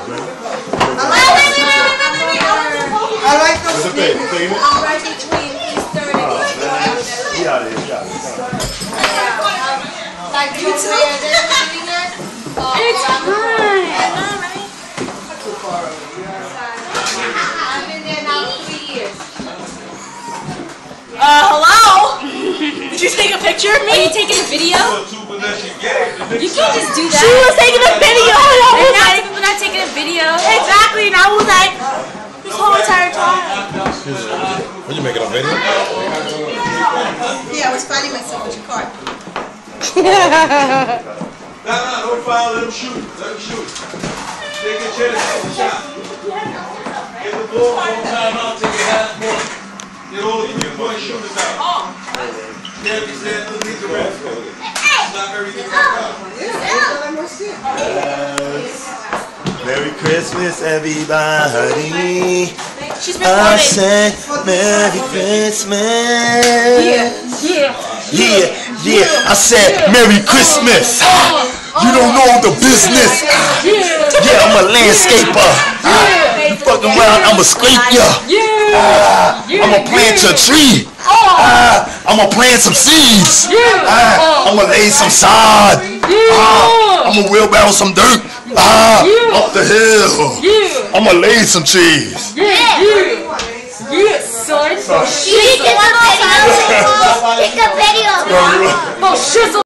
I like those sneakers. I'm right between these 30 Like you two years in it? It's fine. I've been there now 3 years. Hello? Did you take a picture of me? Are you taking a video? You can't just do that. She was taking a video. We're not taking a video. Exactly, and I was like, this whole entire time. Were you making a video? Yeah, I was finding myself with your card. Don't foul, let him shoot. Let him shoot. Take a chance, take a shot. Get the ball, time out, take a half ball. Get all the 3-point shooters out. Stand, lead the rest. Stop everything back out. Merry Christmas, everybody. She's I said Merry Christmas. Yeah. I said Merry Christmas. You don't know the business. Yeah, I'm a landscaper. You fucking around, I'ma scrape ya. I'ma plant a tree. I'ma plant some seeds. I'ma lay some sod. I'ma wheelbarrow some dirt. Up the hill. I'ma lay some trees. Son. Take a video.